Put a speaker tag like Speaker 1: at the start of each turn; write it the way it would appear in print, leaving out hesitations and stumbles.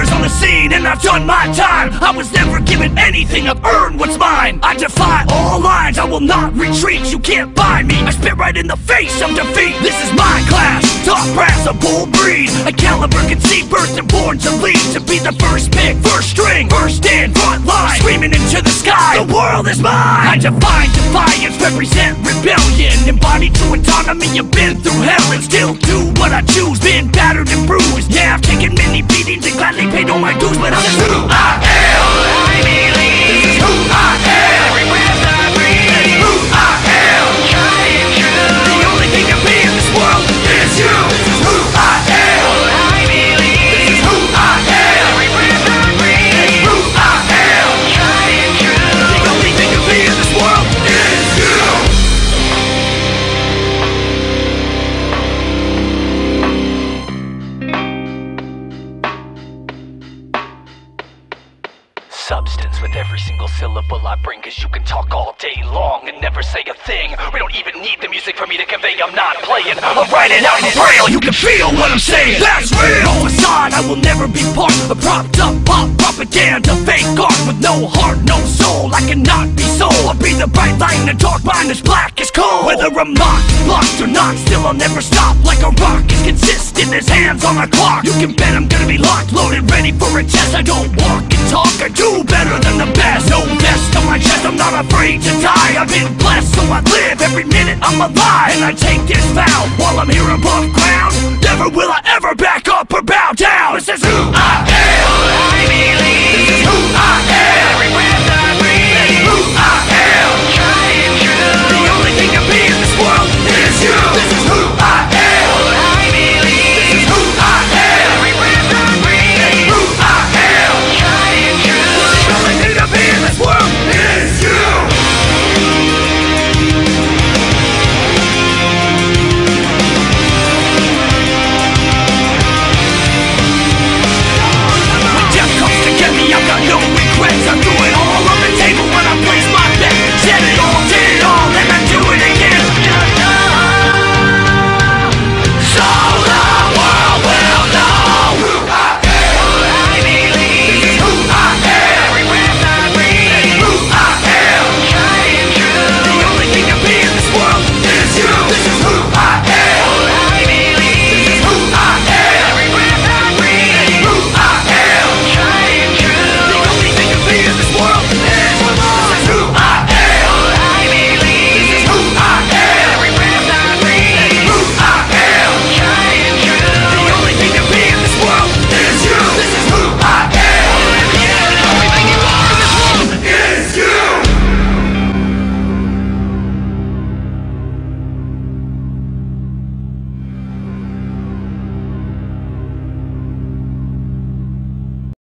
Speaker 1: years on the scene and I've done my time. I was never given anything, I've earned what's mine. I defy all lines, I will not retreat. You can't buy me, I spit right in the face of defeat. This is my class, top brass, a bull breed. A caliber conceived, birthed and born to lead. To be the first pick, first string, first in, front line, screaming into the sky, the world is mine. I define defiance, represent rebellion. Embodied to autonomy, you've been through hell and still do what I choose. Been battered and bruised, yeah, I've taken many beatings and gladly paid all my dues. But I'm just who I am. I believe this is who I am. Every breath I breathe, that's who I am. Trying true. The only thing to be in this world is you. This is who I am. I believe this is who I am. Every breath I breathe, that's who I am. Trying true. The only thing to be in this world is you.
Speaker 2: Substance with every single syllable I bring, cause you can talk all day long and never say a thing. We don't even need the music for me to convey I'm not playing. I'll write it out in braille, you can feel what I'm saying. That's real! No facade, I will never be part of propped up pop propaganda. Fake art with no heart, no soul. I cannot be sold. I'll be the bright light in the dark mind as black as coal. Whether I'm mocked, blocked or not, still I'll never stop. Like a rock is consistent as hands on a clock. You can bet I'm gonna be locked, loaded, ready for a test. I don't walk and talk, I do better than the best. No vest on my chest, I'm not afraid to die. I've been blessed, so I live every minute I'm alive. And I take this vow while I'm here above ground. Never will I ever back up or bow down. This is